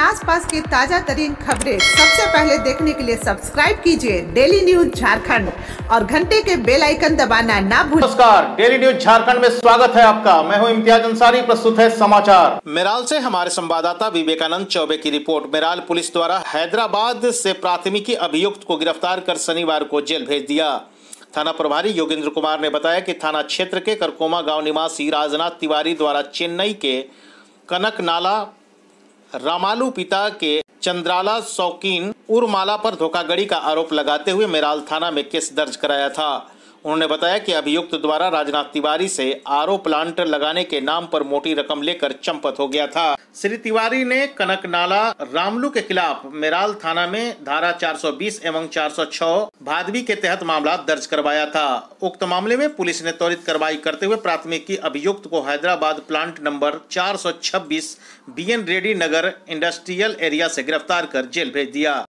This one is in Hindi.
आसपास की ताजा तरीन खबरें सबसे पहले देखने के लिए सब्सक्राइब कीजिए डेली न्यूज झारखंड और घंटे के बेल आइकन दबाना ना भूलें। नमस्कार, डेली न्यूज झारखंड में स्वागत है आपका। मैं हूं इम्तियाज अंसारी। प्रस्तुत है समाचार। मेराल से हमारे संवाददाता विवेकानंद चौबे की रिपोर्ट। मेराल पुलिस द्वारा हैदराबाद से प्राथमिकी अभियुक्त को गिरफ्तार कर शनिवार को जेल भेज दिया। थाना प्रभारी योगेंद्र कुमार ने बताया कि थाना क्षेत्र के करकोमा गांव निवासी राजनाथ तिवारी द्वारा चेन्नई के कनकनाला रामालू पिता के चंद्राला शौकीन उर्माला पर धोखाधड़ी का आरोप लगाते हुए मेराल थाना में केस दर्ज कराया था। उन्होंने बताया कि अभियुक्त द्वारा राजनाथ तिवारी से आरओ प्लांट लगाने के नाम पर मोटी रकम लेकर चंपत हो गया था। श्री तिवारी ने कनकनाला रामलू के खिलाफ मेराल थाना में धारा 420 एवं 406 भादवी के तहत मामला दर्ज करवाया था। उक्त मामले में पुलिस ने त्वरित कार्रवाई करते हुए प्राथमिकी अभियुक्त को Hyderabad plant number 426 BN Reddy Nagar industrial area से गिरफ्तार कर जेल भेज दिया।